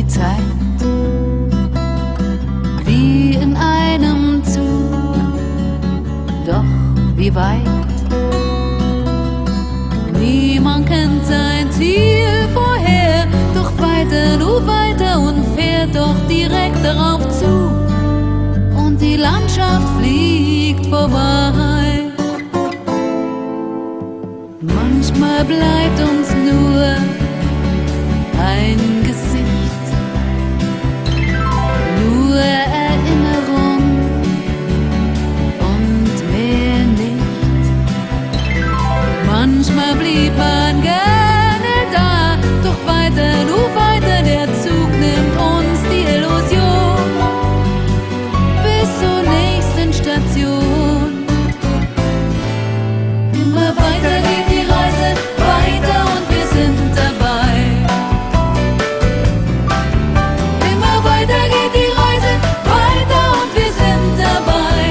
Zeit, wie in einem Zug, doch wie weit. Niemand kennt sein Ziel vorher, doch weiter, nur weiter und fährt doch direkt darauf zu. Und die Landschaft fliegt vorbei. Manchmal bleibt uns nur ein Gesicht, nur Erinnerung und mehr nicht. Manchmal blieb man gerne da, doch weiter, nur weiter, der Zug nimmt uns die Illusion bis zur nächsten Station. Immer weiter geht die Reise, weiter und wir sind dabei. Immer weiter geht die Reise, weiter und wir sind dabei.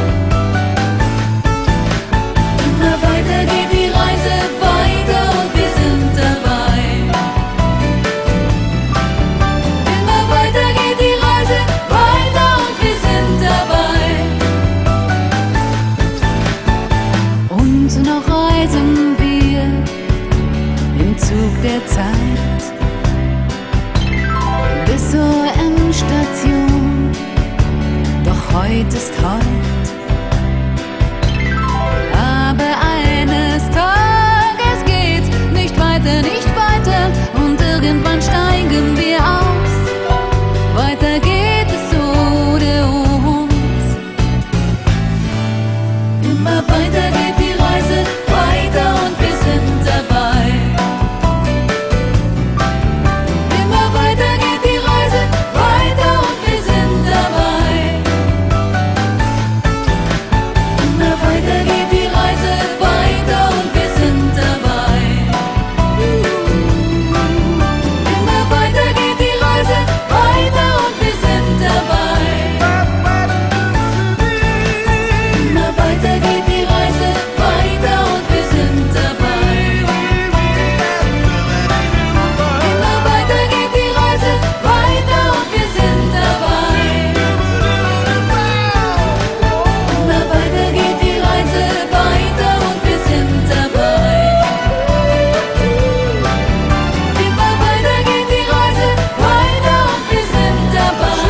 Immer weiter geht die Reise, weiter und wir sind dabei. Immer weiter geht die Reise, weiter und wir sind dabei. Und noch reisen wir im Zug der Zeit bis zur Endstation. Doch heut ist heut. Aber eines Tages geht's nicht weiter, nicht weiter. Und irgendwann steigen wir aus. Weiter geht es ohne uns. Immer weiter geht die Reise, weiter und wir sind dabei. Immer weiter geht die Reise, weiter und wir sind dabei. Immer weiter geht die Reise, weiter und wir sind dabei. Immer weiter geht die Reise, weiter und wir sind dabei. Immer weiter geht die Reise, weiter und wir sind dabei. Immer weiter geht die Reise, weiter und wir sind dabei. Immer weiter geht die Reise, weiter und wir sind dabei. Immer weiter geht die Reise, weiter und wir sind dabei.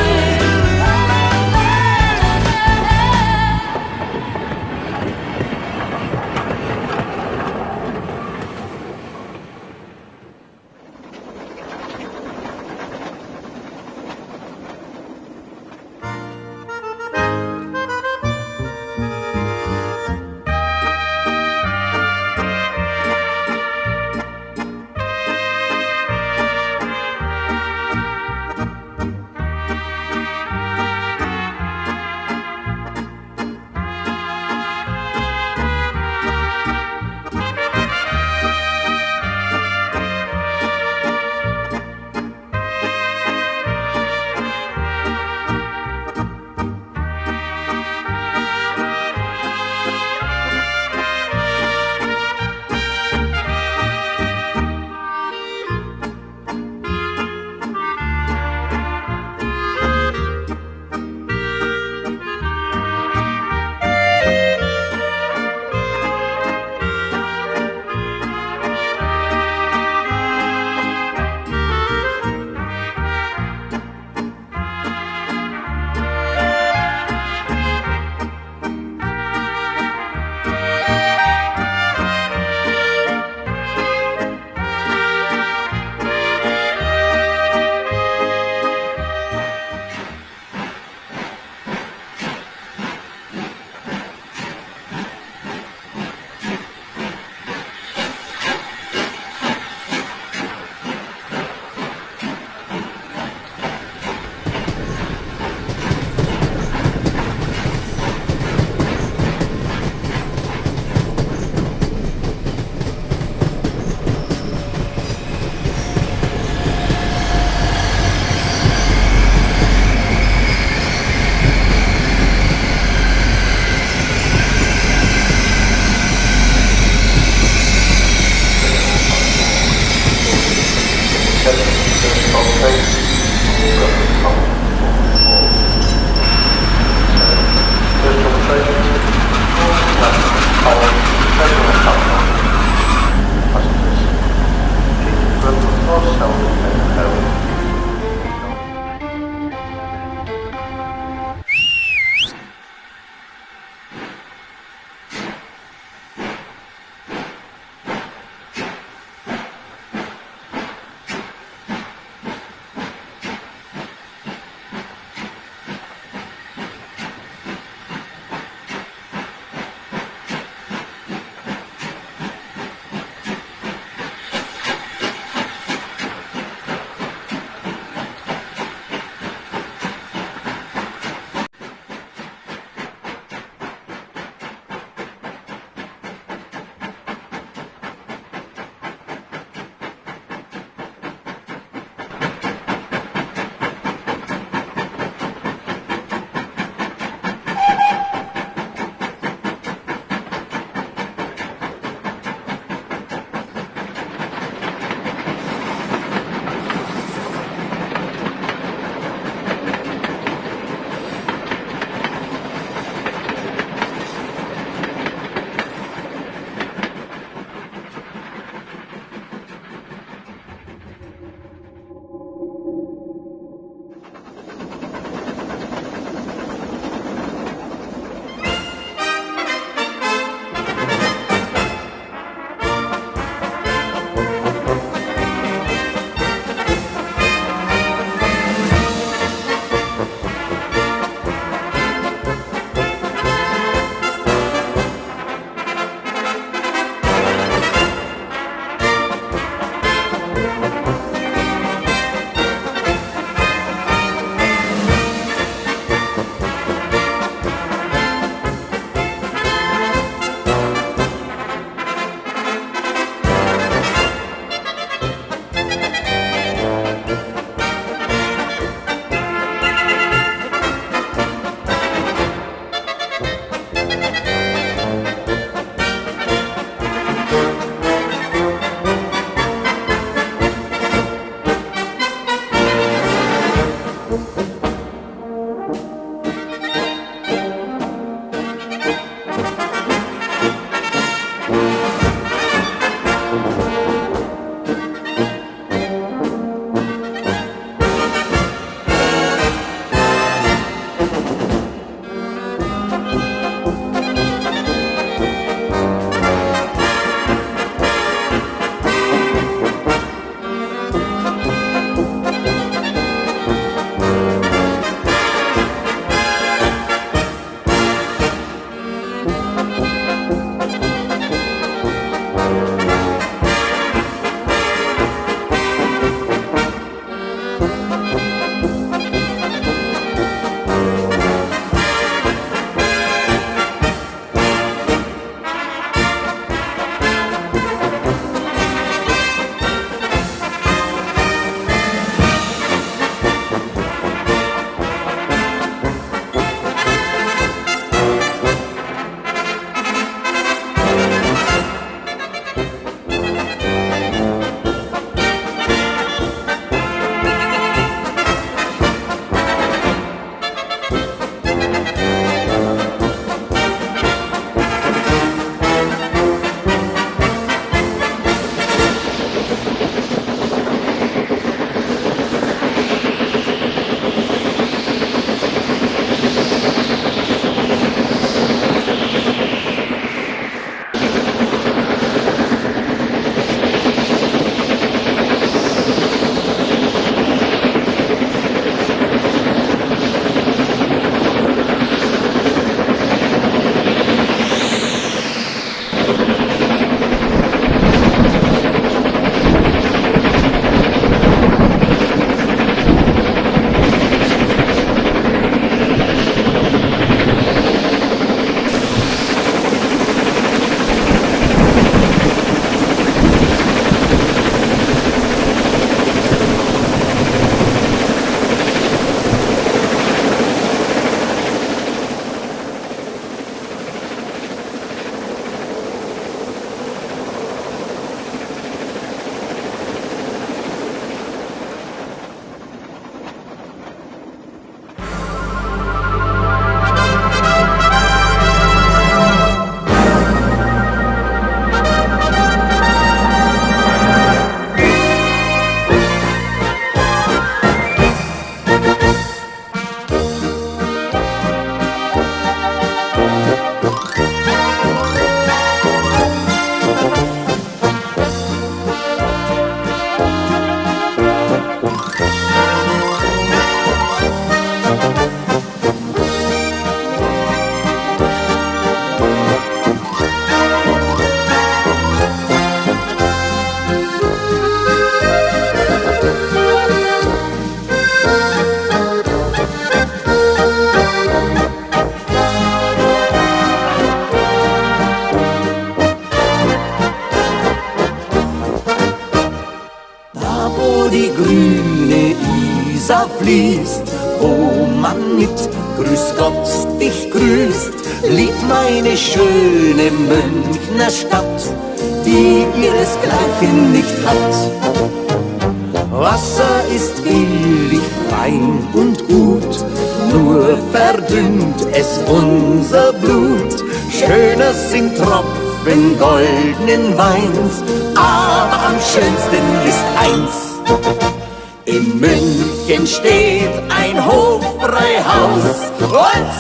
fließt. Oh Mann mit Grüß Gott dich grüßt, liegt meine schöne Münchner Stadt, die ihresgleichen nicht hat. Wasser ist billig, rein und gut, nur verdünnt es unser Blut. Schöner sind Tropfen goldenen Weins, aber am schönsten ist eins. In München steht ein Hoffreihaus und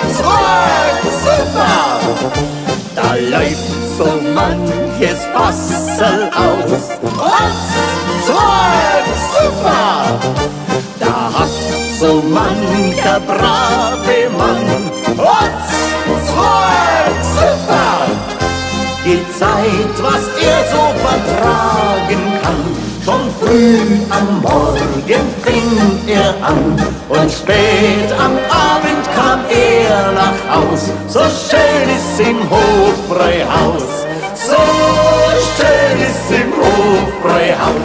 super, da läuft so manches Wasser aus. Und super, da hat so mancher brave Mann und super gezeigt, was er so vertragen kann. Schon früh am Morgen fing er an und spät am Abend kam er nach Haus. So schön ist's im Hofbräuhaus, so schön ist's im Hofbräuhaus.